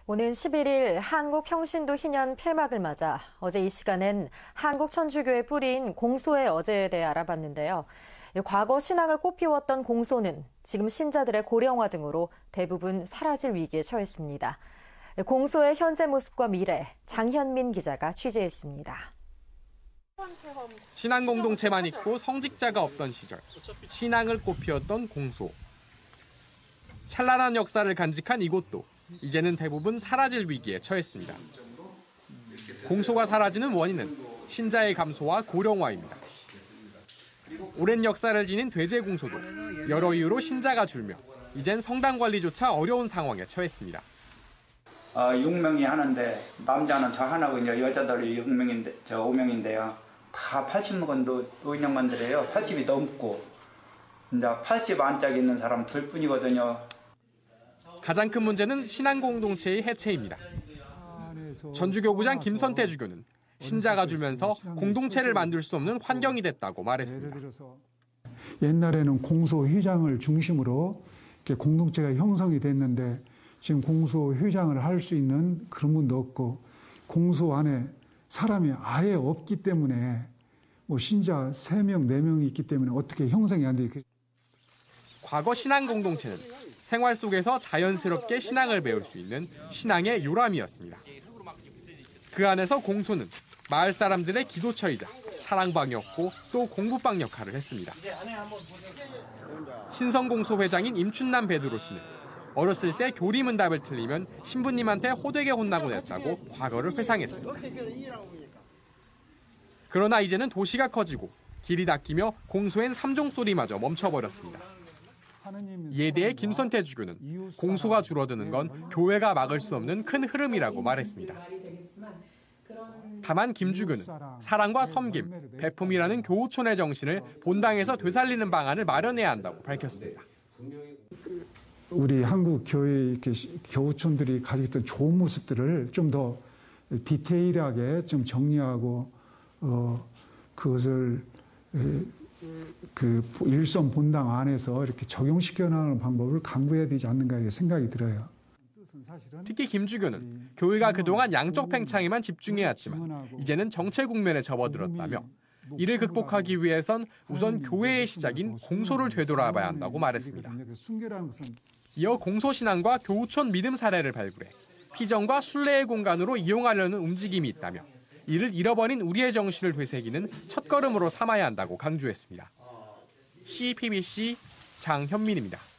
오는 11일 한국 평신도 희년 폐막을 맞아 어제 이 시간엔 한국 천주교의 뿌리인 공소의 어제에 대해 알아봤는데요. 과거 신앙을 꽃피웠던 공소는 지금 신자들의 고령화 등으로 대부분 사라질 위기에 처했습니다. 공소의 현재 모습과 미래, 장현민 기자가 취재했습니다. 신앙 공동체만 있고 성직자가 없던 시절, 신앙을 꽃피웠던 공소. 찬란한 역사를 간직한 이곳도 이제는 대부분 사라질 위기에 처했습니다. 공소가 사라지는 원인은 신자의 감소와 고령화입니다. 오랜 역사를 지닌 대제공소도 여러 이유로 신자가 줄며 이젠 성당 관리조차 어려운 상황에 처했습니다. 6명이 하는데 남자는 저 하나고 이제 여자들이 5명인데요. 다 80먹은 노인양반들이에요. 80이 넘고 이제 80 안짝에 있는 사람 둘뿐이거든요. 가장 큰 문제는 신앙 공동체의 해체입니다. 전주교구장 김선태 주교는 신자가 줄면서 공동체를 만들 수 없는 환경이 됐다고 말했습니다. 옛날에는 공소 회장을 중심으로 이렇게 공동체가 형성이 됐는데 지금 공소 회장을 할 수 있는 그런 분도 없고 공소 안에 사람이 아예 없기 때문에 뭐 신자 3명, 4명이 있기 때문에 어떻게 형성이 안 돼. 과거 신앙 공동체는 생활 속에서 자연스럽게 신앙을 배울 수 있는 신앙의 요람이었습니다. 그 안에서 공소는 마을 사람들의 기도처이자 사랑방이었고 또 공부방 역할을 했습니다. 신성공소 회장인 임춘남 베드로 씨는 어렸을 때 교리문답을 틀리면 신부님한테 호되게 혼나고 냈다고 과거를 회상했습니다. 그러나 이제는 도시가 커지고 길이 닦이며 공소엔 삼종 소리마저 멈춰버렸습니다. 이에 대해 김선태 주교는 공소가 줄어드는 건 교회가 막을 수 없는 큰 흐름이라고 말했습니다. 다만 김 주교는 사랑과 섬김, 배품이라는 교우촌의 정신을 본당에서 되살리는 방안을 마련해야 한다고 밝혔습니다. 우리 한국 교회 교우촌들이 가지고 있던 좋은 모습들을 좀 더 디테일하게 좀 정리하고 그것을 그 일선 본당 안에서 이렇게 적용시켜 나가는 방법을 강구해야 되지 않는가 이렇게 생각이 들어요. 특히 김 주교는 교회가 그동안 양적 팽창에만 집중해왔지만 이제는 정체 국면에 접어들었다며 이를 극복하기 위해선 우선 교회의 시작인 공소를 되돌아봐야 한다고 말했습니다. 이어 공소신앙과 교우촌 믿음 사례를 발굴해 피정과 순례의 공간으로 이용하려는 움직임이 있다며 이를 잃어버린 우리의 정신을 되새기는 첫걸음으로 삼아야 한다고 강조했습니다. CPBC 장현민입니다.